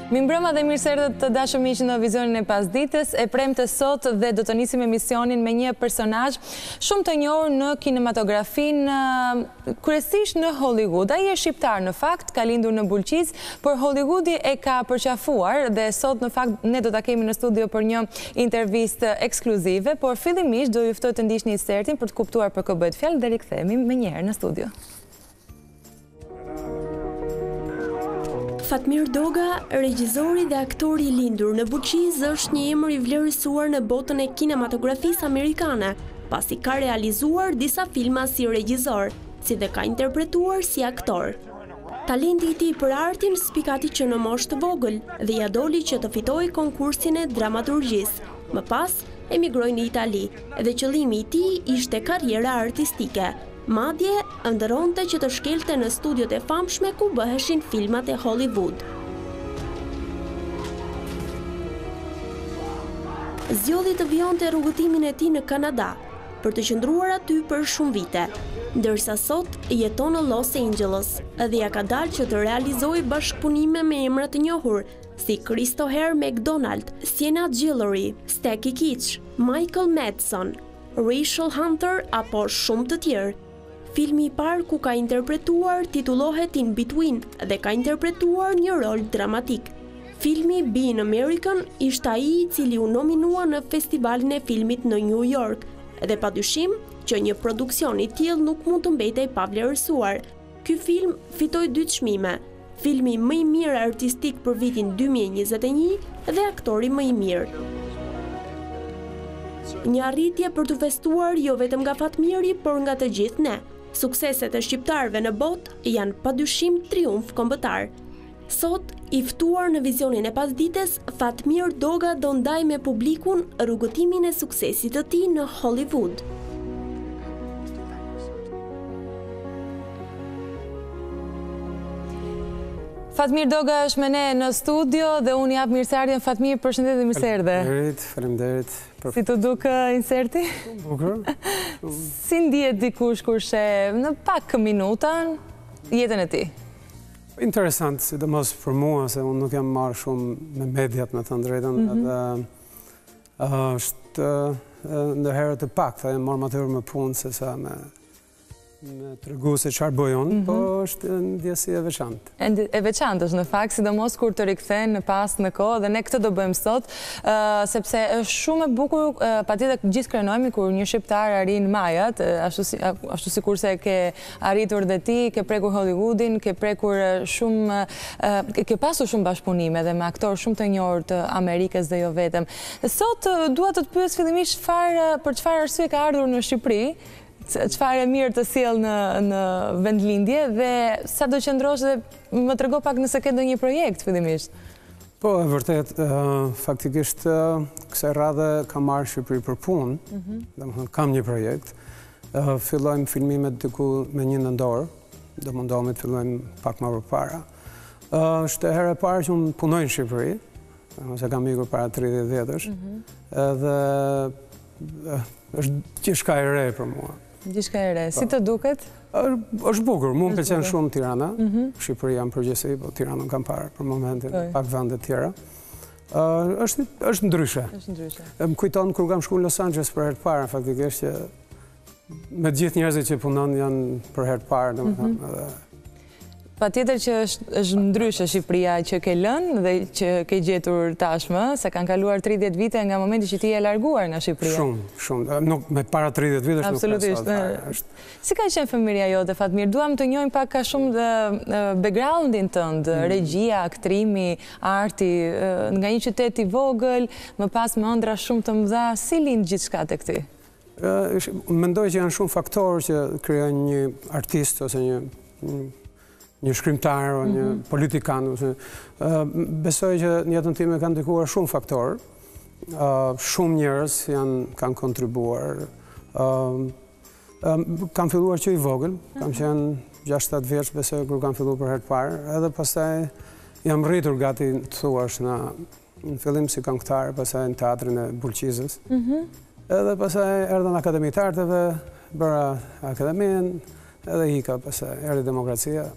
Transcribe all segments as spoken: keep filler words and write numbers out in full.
Mirëmbrëma dhe mirë se erdhët të dashur miq në vizionin e pasdites. E premte sot dhe do të nisim emisionin me një personazh shumë të njohur në kinematografinë, kryesisht në Hollywood. Ai është shqiptar në fakt, ka lindur në Bulqiz, por Hollywoodi e ka përqafuar dhe sot në fakt ne do ta kemi në studio për një intervistë ekskluzive, por fillimisht do ju ftoj të ndiqni insertin për të kuptuar për kë bëhet fjalë dhe rikthehemi më një herë në studio. Fatmir Doga, regjizori dhe aktori i lindur në Bulqiz, është një emër i vlerësuar në botën e kinematografisë amerikane, pasi ka realizuar disa filma si regjizor, si dhe ka interpretuar si aktor. Talenti i tij për artin spikati që në moshë të vogël dhe ja doli që të fitojë konkursin e dramaturgjisë. Më pas, emigroi në Itali dhe qëllimi i tij ishte karriera artistike. Madje ëndërronte që të shkelte në studiot e famshme ku bëheshin filmat e Hollywood. Zgjodhi të vionte rrugëtimin e tij në Kanada, për të qëndruar aty për shumë vite, ndërsa sot jeton në Los Angeles dhe ja ka dalë që të realizojë bashkëpunime me emra të njohur si Christopher McDonald, Sienna Guillory, Stacy Keach, Michael Madsen, Rachel Hunter apo shumë të tjerë. Filmi i parë ku ka interpretuar titullohet In Between dhe ka interpretuar një rol dramatik. Filmi Being American ishte ai i cili u nominua në festivalin e filmit në New York dhe padyshim që një produksion i tillë nuk mund të mbetej pa vlerësuar. Ky film fitoi dy çmime, filmi më i mirë artistik për vitin dy mijë e njëzet e një dhe aktori më i mirë. Një arritje për të festuar jo vetëm nga Fatmiri, por nga të gjithë ne. Sukseset e shqiptarëve në botë janë padyshim triumf kombëtar. Sot, i ftuar në vizionin e pasdites, Fatmir Doga do ndaj me publikun rrugëtimin e suksesit të tij në Hollywood. Fatmir Doga është me ne në studio dhe unë jap mirëseardhjen. Fatmir, përshëndetje dhe mirë se erdhe. Faleminderit, faleminderit. Si të duk inserti? Bukur. Si ndihet dikush kur sheh në pak minuta jetën e tij? Interesant, sidomos për mua, se unë nuk jam marrë shumë me mediat, me thënë drejtën, edhe është ndërherë të pakta, jam marrë më tepër me punë se sa me me tregu se çfarë bëjon, po është ndjesi e veçantë. E veçantë është në fakt, sidomos kur të rikthehen në pas në kohë dhe ne këtë do bëjmë sot, sepse është shumë e bukur, patjetër gjithë krenojmë kur një shqiptar arrin majat, ashtu ashtu sikurse ke arritur dhe ti, ke prekur Hollywoodin, ke prekur shumë, ke pasur shumë bashkëpunime dhe me aktorë shumë të njohur të Amerikës dhe jo vetëm. Sot dua të të pyes fillimisht çfarë për çfarë arsye ka ardhur në Shqipëri, çfarë e mirë të sjell në në vendlindje dhe sa do qëndrosh dhe më trego pak nëse ke ndonjë projekt fillimisht. Po, e vërtet, faktikisht kësaj radhe kam marrë Shqipëri për punë, domethënë kam një projekt. Fillojmë filmimet diku me një nëntor, do mundohemi të fillojmë pak më përpara. Është herë e parë që unë punoj në Shqipëri, ose kam ikur para tridhjetë vjetësh, edhe është gjithçka e re për mua. Gjithçka e re. Si të duket? Është bukur, mua më pëlqen shumë Tirana, Shqipëria në përgjithësi, po Tiranën kam parë për momentin, pak vende të tjera. Është është ndryshe. Është ndryshe. Më kujton kur kam shkuar në Los Angeles për herë të parë, faktikisht që me gjithë njerëzit që punon janë për herë të parë, domethënë, edhe patjetër që është ndryshe Shqipëria që ke lënë dhe që ke gjetur tashmë, se kanë kaluar tridhjetë vite nga momenti që ti je larguar nga Shqipëria. Shumë, shumë. Nuk me para tridhjetë vitesh nuk absolutisht. Si ka qenë fëmijëria jote, Fatmir? Duam të njohim pak ka shumë dhe backgroundin tënd, regjia, aktrimi, arti, nga një qytet i vogël, më pas me ëndra shumë të mëdha, si lind gjithçka tek ti? Mendoj që janë shumë faktorë që krijojnë një artist ose një një shkrimtar o një politikan. Besoj që në jetën time kanë ndikuar shumë faktorë, shumë njerëz kanë kontribuar. Kam filluar që i vogël, kam qenë gjashtë shtatë vjeç, besoj kur kam filluar për herë të parë, edhe pastaj jam rritur gati të thuash në fillim si këngëtar, pastaj në teatrin e Bulqizës. Edhe pastaj erdha në Akademinë e Arteve, bëra akademinë, edhe hika pastaj erdhi demokracia.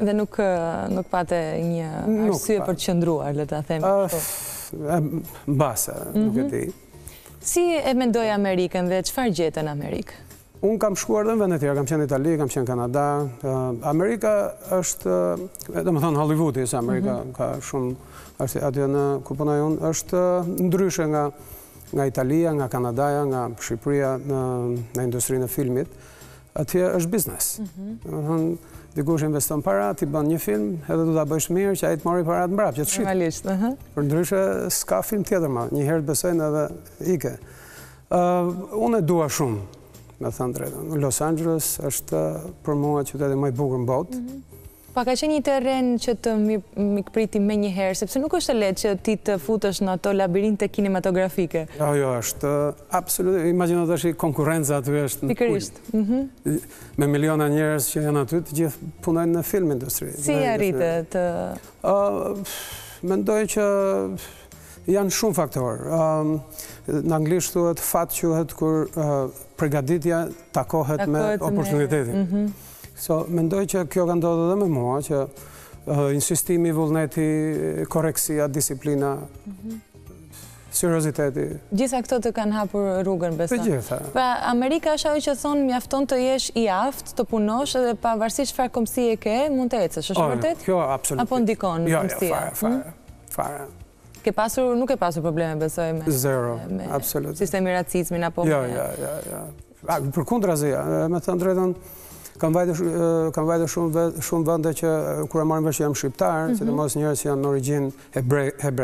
Dhe nuk pate një arsye për të qëndruar, le ta themi. Mbase, nuk e di. Si e mendoj Amerikën dhe çfarë gjetën në Amerikë? Unë kam shkuar dhe në vende tjera, kam qenë Itali, kam qenë Kanada. Amerika është, dhe më thonë Hollywoodi, se Amerika ka shumë, është atje në ku punoj unë, është ndryshe nga nga Italia, nga Kanadaja, nga Shqipëria në industrinë e filmit. Atje është biznes. Dhe më thonë, dikush investon para, ti bën një film, edhe du ta bëjsh mirë, që ai të mori parat mbrap, që të shit. Realisht, ëh. Për ndryshe, s'ka film tjetër ma, një herë të besojnë edhe ike. Unë e dua shumë, me thënë drejtën. Los Angeles është për mua qyteti më i bukur në botë. Pa ka qenë një terren që të mikpriti me një herë, sepse nuk është e lehtë që ti të futesh në ato labirinte kinematografike. Jo, jo, është absolutisht, imagjino tash konkurrenca aty është në Pikërisht. Me miliona njerëz që janë aty, të gjithë punojnë në film industri. Si arritet të... Mendoj që janë shumë faktorë. Në anglisht thuhet fat quhet kur përgatitja takohet me oportunitetin. So, mendoj që kjo ka ndodhur edhe me mua, që insistimi, vullneti, korreksia, disiplina, serioziteti. Gjitha këto të kanë hapur rrugën, besoj. Të gjitha. Pra, Amerika është ajo që thonë mjafton të jesh i aftë, të punosh, edhe pavarësisht çfarë kombësie ke, mund të ecësh, është vërtet? Kjo absolutisht. Apo ndikon Jo, kombësia? jo, fare, fare. Ke pasur, nuk ke pasur probleme, besoj, me... Zero, absolutisht. Sistemi racizmin, apo... Jo, jo, jo, jo. Për kundrazi, me thënë drejtën, kam vajtë shumë vende që kur e marrën vesh që jam shqiptar, sidomos njerëz që janë në origjinë hebre,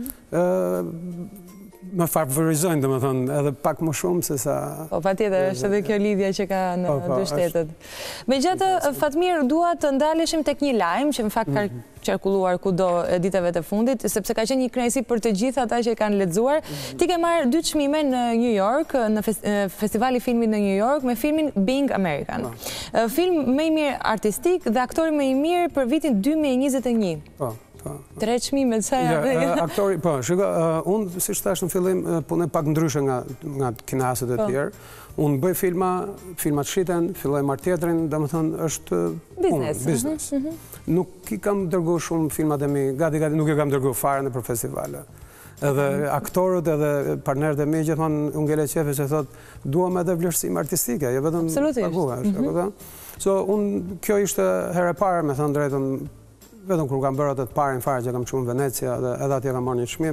më favorizojnë, domethënë, edhe pak më shumë se sa... Po, patjetër, është edhe kjo lidhja që ka në dy shtetet. Megjithatë, Fatmir, dua të ndaleshim tek një lajm që në fakt ka qarkulluar kudo ditëve të fundit, sepse ka qenë një kënaqësi për të gjithë ata që e kanë lexuar. Ti ke marrë dy çmime në New York, në Festivali i Filmit në New York me filmin Being American. Film më i mirë artistik dhe aktori më i mirë për vitin dy mijë e njëzet e një. Po. Tre çmime, çfarë? Aktori, po, shiko, unë, si thash në fillim, punoj pak ndryshe nga kinasët e tjerë. Unë bëj filma, filmat shiten, filloj marrë tjetrin, domethënë është punë, biznes. Nuk i kam dërgu shumë filmat e mi, gati gati nuk i kam dërgu fare në për festivale. Edhe aktorët edhe partnerët e mi gjithmonë unë ngele qefi që thotë, duam edhe vlerësim artistike, jo vetëm paguar. So, unë, kjo ishte herë e parë, me thënë drejtën, vetëm kur kam bërë atë të parën fare që kam qenë në Venecia dhe edhe atje kam marrë një çmim,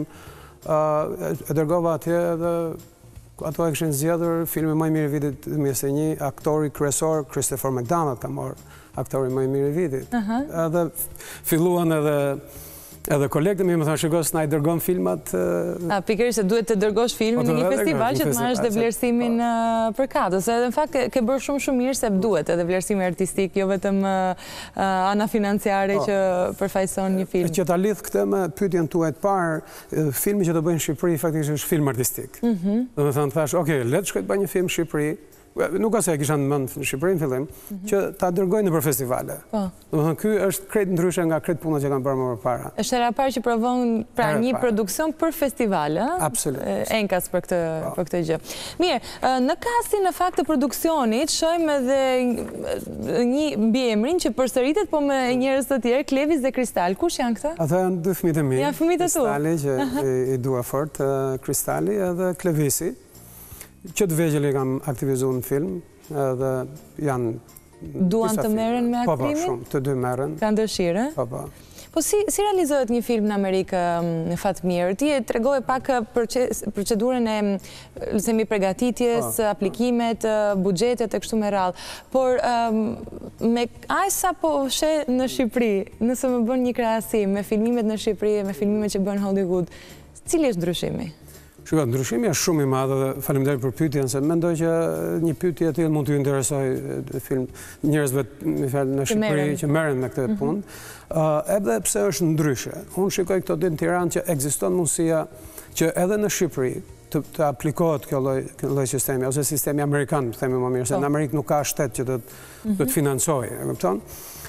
e dërgova atje dhe ato e kishin zgjedhur filmi më i mirë i vitit dy mijë e një, aktori kryesor Christopher McDonald ka marrë aktori më i mirë i vitit. Edhe filluan edhe Edhe kolegët mi më thonë, shiko, s'na i dërgon filmat... A, pikërisht se duhet të dërgosh filmin në një festival që të marrësh dhe vlerësimin për katës. Edhe në fakt ke bërë shumë shumë mirë se duhet edhe vlerësimi artistik, jo vetëm ana financiare që përfaqëson një film. Që ta lidh këtë me pyetjen tuaj të parë, filmi që do bëjnë në Shqipëri faktikisht është film artistik. Do të thonë, thash, okay, le të shkoj të bëj një film në Shqipëri, nuk asë e kisha në mënd në Shqipëri në fillim, që ta dërgojnë në për festivale. Do më thënë, ky është krejt ndryshe nga krejt puna që kanë bërë më përpara. Është era parë që provon pra një produksion për festivale, enkas për këtë gjë. Mirë, në kastin në fakt të produksionit, shojmë edhe një mbiemrin që përsëritet, po me njerëz të tjerë, Klevis dhe Kristal. Kush janë këta? Ata janë dy fëmijët e mi. Janë fëmijët e tu. Kristali, që i dua fort, Kristali edhe Klevisi. Që të vegjël i kam aktivizu në film, edhe janë... Duan të merren me aktrimin? Po, po, shumë, të dy merren. Kanë dëshirë? Po, po. Po si realizohet një film në Amerikë në Fatmir? Ti e tregoje pak procedurën e lësemi përgatitjes, aplikimet, buxhetet e kështu me radhë. Por me aq sa po she në Shqipëri, nëse më bën një krahasim me filmimet në Shqipëri, me filmimet që bën Hollywood, cili është ndryshimi? Shiko, ndryshimi është shumë i madh dhe faleminderit për pyetjen, se mendoj që një pyetje e tillë mund t'ju interesojë film njerëzve në Shqipëri që merren me këtë punë. Edhe pse është ndryshe. Unë shikoj këto ditë në Tiranë që ekziston mundësia që edhe në Shqipëri të aplikohet kjo lloj sistemi, ose sistemi amerikan, themi më mirë, se në Amerikë nuk ka shtet që të të financojë, e kupton?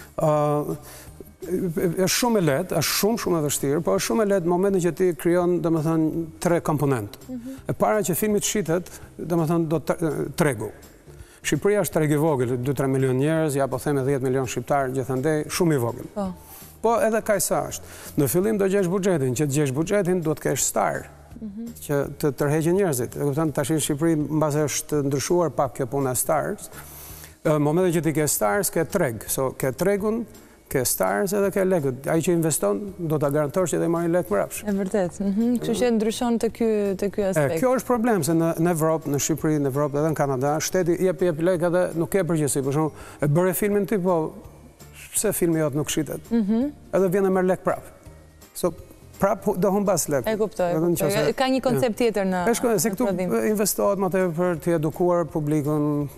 është shumë e lehtë, është shumë shumë e vështirë, po është shumë e lehtë në momentin që ti krijon, domethënë, tre komponentë. E para që filmi të shitet, domethënë, do tregu. Shqipëria është treg i vogël, dy tre milion njerëz, ja po theme dhjetë milion shqiptarë gjithandej, shumë i vogël. Po. Po edhe kaq sa është. Në fillim do gjesh buxhetin, që të gjesh buxhetin duhet të kesh star, që të tërheqin njerëzit. E kupton, tash në Shqipëri mbase është ndryshuar pak kjo puna e stars. Në momentin që ti ke stars, ke treg, so ke tregun, ke stars edhe ke lekët. Ai që investon do ta garantosh që dhe marrin lek mbrapsht. E vërtet. Kështu që ndryshon te ky te ky aspekt. Kjo është problem se në në Evropë, në Shqipëri, në Evropë edhe në Kanada, shteti jep jep lek edhe nuk ke përgjegjësi. Për shembull, e bëre filmin ti, po pse filmi jot nuk shitet? Edhe vjen e merr lek prap. So prap do humbas lek. E kuptoj. Ka një koncept tjetër në. Është se këtu investohet më tepër për të edukuar publikun.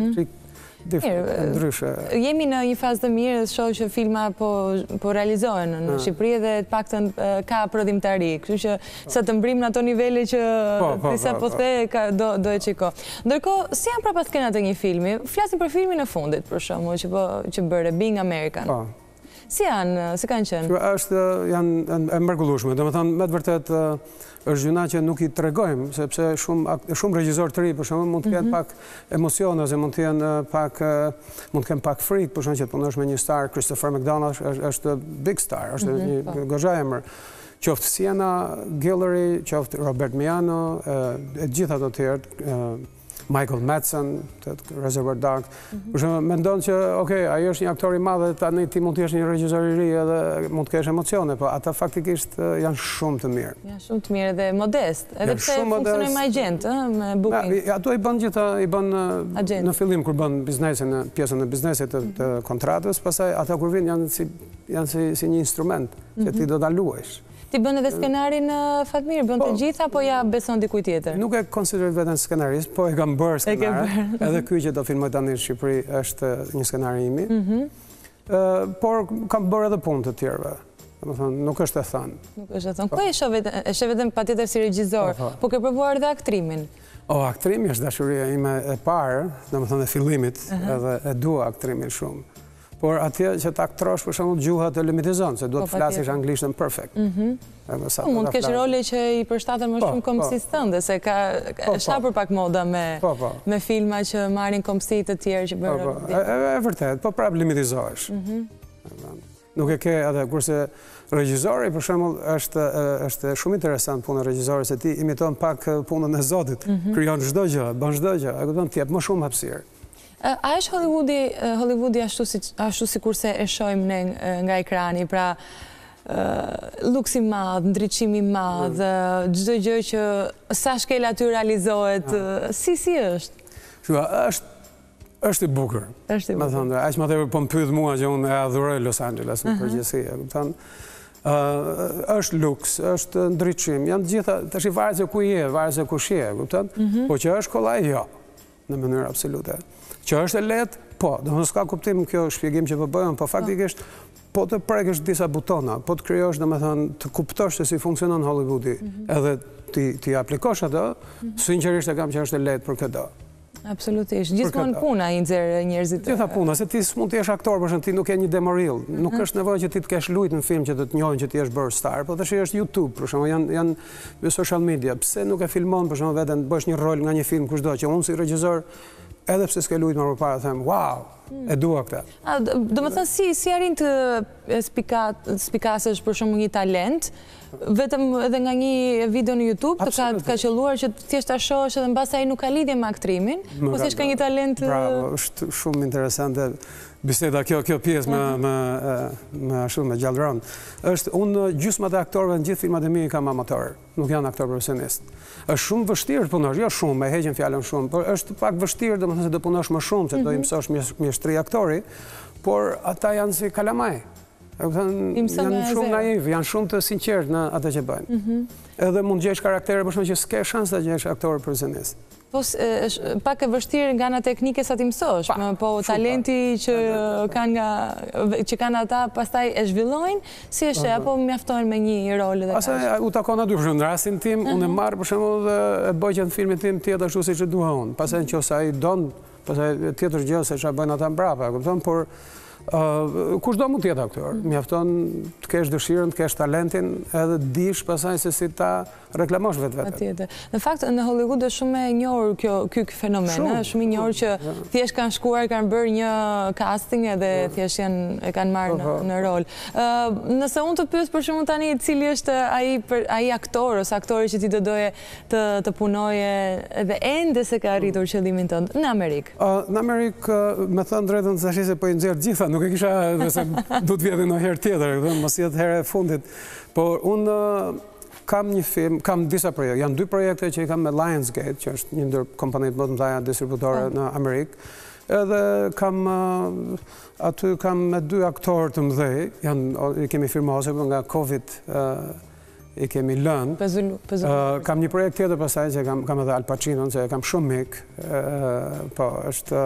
Ndryshe. Jemi në një fazë të mirë, shoh që filma po po realizohen në Shqipëri dhe të paktën ka prodhimtari, kështu që sa të mbrim në ato nivele që disa po the do do e çiko. Ndërkohë, si janë prapat skenat e një filmi? Flasim për filmin e fundit, për shembull, që po që bëre Being American. Po. Si janë, si kanë qenë? Është janë e mrekullueshme. Domethënë, me të vërtetë është gjëna që nuk i tregojmë, sepse shumë shumë regjisor të ri, për shembull, mund të kenë pak emocione ose mund të jenë pak mund të kenë pak frikë, për shembull, që të punosh me një star, Christopher McDonald është big star, është një goxha emër. Qoftë Sienna Guillory, qoftë Robert Miano, e gjithë ato të tjerë, Michael Madsen, Reservoir Dogs. Për shembull, mendon që, okay, ai është një aktor i madh dhe tani ti mund të jesh një regjisor i ri edhe mund të kesh emocione, po ata faktikisht janë shumë të mirë. Janë shumë të mirë dhe modest, edhe pse funksionojnë me agent, ëh, me booking. Ato i bën gjithë, i bën në fillim kur bën biznesin, pjesën e biznesit të kontratës, pastaj ata kur vijnë janë si janë si si një instrument që ti do ta luajsh. Ti bën edhe skenarin Fatmir, bën të gjitha, apo ja beson dikujt tjetër? Nuk e konsideroj veten skenarist, po e kam bërë skenar. Edhe ky që do filmoj tani në Shqipëri është një skenar i imi. Por kam bërë edhe punë të tjerëve. Domethënë, nuk është e thënë. Nuk është e thënë. Ku e shoh vetëm, e shoh vetëm patjetër si regjisor, po ke provuar edhe aktrimin? O, aktrimi është dashuria ime e parë, domethënë e fillimit, edhe e dua aktrimin shumë. Por atje që të aktrosh, për shembull, gjuha të limitizon, se duhet të flasësh anglishtën perfekt. Mund të kesh role që i përshtaten më shumë komësisë tënde, se ka shapur pak moda me filma që marrin komësi të tjerë që bërë. E vërtet, po prap limitizohesh. Nuk e ke edhe, kurse regjizori, për shembull, është shumë interesant puna e regjisorit, se ti imiton pak punën e Zotit, krijon çdo gjë, bën çdo gjë, e kupton, ti jep më shumë hapësirë. A është Hollywoodi, Hollywoodi ashtu si kurse e shojmë ne nga ekrani, pra luksi madh, ndriçimi madh, çdo gjë që sa shkel aty realizohet, si si është? Shua, është është i bukur. Është i bukur. Më aq më tepër po më pyet mua që unë e adhuroj Los Angeles në përgjithësi, e kupton? Është luks, është ndriçim, janë të gjitha, tash i varet se ku je, varet se kush je, kupton? Po që është kollaj, jo, në mënyrë absolute. Që është e lehtë, po, domethënë s'ka kuptim kjo shpjegim që po bëjmë, po faktikisht po të prekësh disa butona, po të krijosh, domethënë të kuptosh se si funksionon Hollywoodi, edhe ti ti aplikosh atë, sinqerisht e kam që është e lehtë për këtë. Absolutisht. Gjithmonë puna i nxjerr njerëzit. Gjitha puna, se ti s'mund të jesh aktor, por ti nuk ke një demoril. Nuk është nevojë që ti të kesh luajtur në film që të të njohin që ti je bërë star, po tash është YouTube, për shembull, janë janë social media. Pse nuk e filmon për shembull veten, bësh një rol nga një film kushdo që unë si regjisor edhe pse s'ke luajtur më përpara them, wow, e dua këtë. Do të thënë si si arrin të spikasësh për shembull një talent, vetëm edhe nga një video në YouTube të ka ka qelluar që thjesht ta shohësh edhe mbas ai nuk ka lidhje me aktrimin, po thjesht ka një talent. Bravo, është shumë interesante biseda kjo kjo pjesë me me me ashtu me gjallëron. Është unë gjysma të aktorëve në gjithë filmat e mi kam amator, nuk janë aktor profesionist. Është shumë vështirë të punosh, jo shumë, e heqen fjalën shumë, por është pak vështirë, domethënë se do punosh më shumë, se do i mësosh mjeshtri aktori, por ata janë si kalamaj. Janë shumë naiv, janë shumë të sinqertë në atë që bëjnë. Edhe mund gjesh karaktere për shkak që s'ke shans ta gjesh aktor profesionist. Po pak e vështirë nga ana teknike sa ti mësosh, po talenti që kanë nga që kanë ata pastaj e zhvillojnë, si është apo mjaftojnë me një rol edhe kaq. Asa u takon aty për shembull në rastin tim, unë e marr për shembull dhe e bëj që në filmin tim të jetë ashtu siç e dua unë. Pastaj nëse ai don, pastaj tjetër gjë se çfarë bëjnë ata mbrapa, e kupton, por Kushdo mund të jetë aktor. Mjafton të kesh dëshirën, të kesh talentin, edhe dish pasaj se si ta reklamosh vetë vetë. Patjetër. Në fakt, në Hollywood është shumë e njohur kjo ky fenomen, shumë i njohur që thjesht kanë shkuar, kanë bërë një casting edhe thjesht janë e kanë marrë në rol. Nëse unë të pyes për shembull tani cili është ai ai aktor ose aktori që ti do doje të të punoje edhe ende se ka arritur qëllimin tënd në Amerikë. Në Amerikë, me thënë drejtën, tash se po i nxjerr gjitha, nuk e kisha se do të vjedhë në herë tjetër, mos jetë herë e fundit. Por unë kam një film, kam disa projekte, janë dy projekte që i kam me Lionsgate, që është një ndër kompanitë më të mëdha distributore në Amerikë. Edhe kam aty kam me dy aktorë të mëdhej, janë i kemi firmosur nga Covid i kemi lënë. Kam një projekt tjetër pasaj që kam kam edhe Al Pacinon, që kam shumë mik. Po, është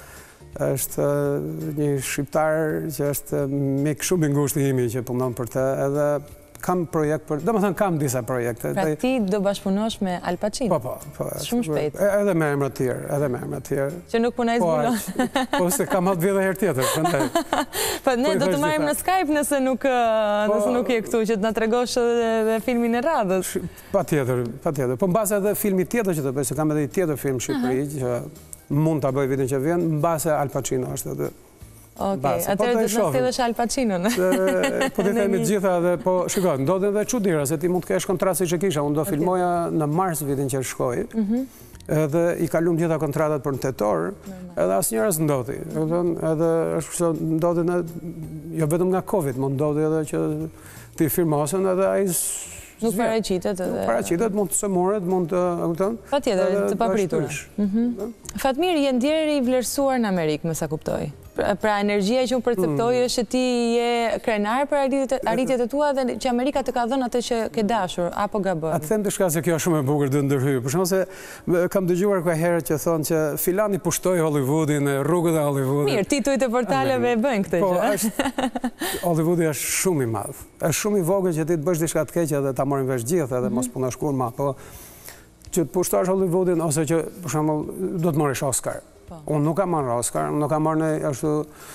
është një shqiptar që është mik shumë i ngushtë i imi që punon për të, edhe kam projekt për, do më thënë kam disa projekte. Pra ti do bashkëpunosh me Al Pacino? Po, po. Shumë shpejt. Edhe me emra tjerë, edhe me emra tjerë. Që nuk punaj zbulon. Po, se kam atë vjedhe herë tjetër. Po, ne do të marrim në Skype nëse nuk je këtu, që të na tregosh edhe filmin e radhës. Pa tjetër, pa tjetër. Po, në base edhe filmi tjetër që të bëj, se kam edhe i tjetër film Shqipëri, që mund të bëj vitin që vjen, në base Al Pacino është edhe. Okej, atërë dhe të nëstedhësh Al Pacinon. Po të themi gjitha dhe, po shikoj, ndodhe dhe çuditëra, se ti mund të kesh kontratë si që kisha, unë do filmoja në mars vitin që shkoj, edhe i kalum gjitha kontratat për në tetor, edhe asë njërës ndodhi. Edhe është kështë ndodhi në, jo vetëm nga Covid, mund ndodhi edhe që ti firmosën edhe a i nuk paraqitet edhe... Nuk paraqitet, mund të sëmoret, mund të... Pa tjetër, të papritur. Fatmir, je ndjerë i vlerësuar në Amerikë, më sa kuptoj. Pra energjia që unë perceptoj është që ti je krenar për arritjet e tua dhe që Amerika të ka dhënë atë që ke dashur, apo gabon? Atë them të shka se kjo shumë e bukur dhe ndërhyjë. Për shumë se kam dëgjuar ka herë që thonë që filani pushtoj Hollywoodin, rrugët e Hollywoodin. Mirë, titujt e portaleve e bëjnë këtë gjë. Po, Hollywoodi është shumë i madhë. është shumë i vogël që ti të bësh diçka të keqe dhe ta morin vesh gjithë edhe mos punosh kur ma. Po, që të pushtosh Hollywoodin ose që, për shembull, do të morish Oscar. Unë nuk kam marrë Oscar, nuk kam marrë në ashtu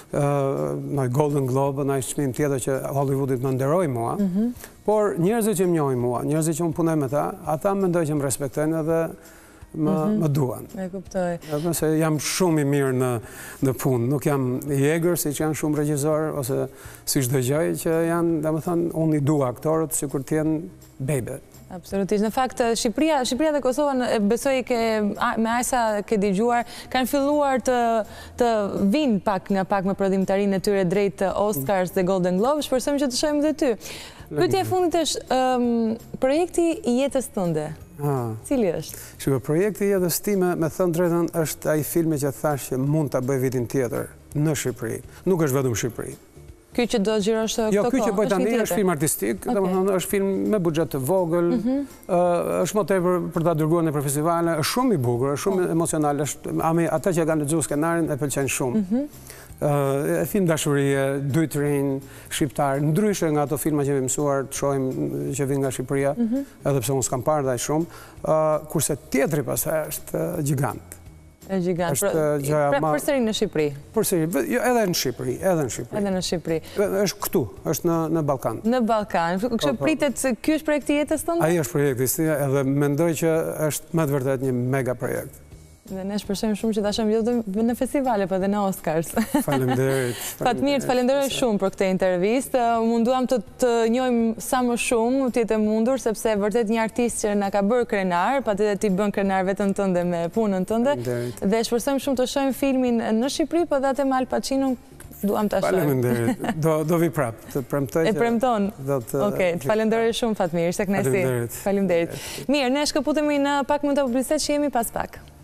në Golden Globe, në çmim tjetër që Hollywoodit më nderoj mua, por njerëzit që më njohin mua, njerëzit që unë punoj me ta, ata mendoj që më respektojnë edhe më duan. E kuptoj. Edhe se jam shumë i mirë në punë, nuk jam i egër si që janë shumë regjizorë, ose si çdo gjë që janë, domethënë, unë i dua aktorët sikur të jenë bebe. Absolutisht. Në fakt, Shqipëria, Shqipëria dhe Kosova, besoj ke, me ajsa ke digjuar, kanë filluar të, të vinë pak nga pak me prodhimtarinë e tyre drejt Oscars dhe Golden Globes, shpresojmë që të shohim dhe ty. Pyetja e fundit është um, projekti i jetës tënde. Cili është? Shqipë, projekti i jetës time, me thënë drejtën, është ai filmi që thash që mund ta bëj vitin tjetër në Shqipëri. Nuk është vetëm Shqipëri. Ky që do xhirosh këto kohë? Jo, ky që bëj tani është film artistik, domethënë është film me buxhet të vogël, është më tepër për ta dërguar në për festivale, është shumë i bukur, është shumë emocional, është ata që kanë lexuar skenarin e pëlqejnë shumë. Ë film dashurie, dy të rinj shqiptar, ndryshe nga ato filma që kemi mësuar të shohim që vijnë nga Shqipëria, edhe pse unë s'kam parë daj shumë, kurse tjetri pastaj është gjigant. E gjigant. Pra përsëri në Shqipëri? Përsëri, edhe në Shqipëri, edhe në Shqipëri. Edhe në Shqipëri. është këtu, është në Ballkan. Në Ballkan. Kështu pritet se ky është projekti i jetës tënde? Ai është projekti i tij, edhe mendoj që është me të vërtetë një mega projekt. Dhe ne shpresojmë shumë që ta shohim jo vetëm në festivale, por edhe në Oscars. Faleminderit. Fatmir, të falenderoj shumë për këtë intervistë. Munduam të të njohim sa më shumë, të jetë mundur, sepse vërtet një artist që na ka bërë krenar, patjetër ti bën krenar veten tënde me punën tënde. Dhe shpresojmë shumë të shohim filmin në Shqipëri, po edhe atë me Al Pacino. Duam ta shohim. Faleminderit. Do do vi prap, të premtoj që... E premton? Okej, të falenderoj shumë Fatmir, ishte kënaqësi. Faleminderit. Faleminderit. Mirë, ne shkëputemi në pak minuta publicitet që jemi pas pak.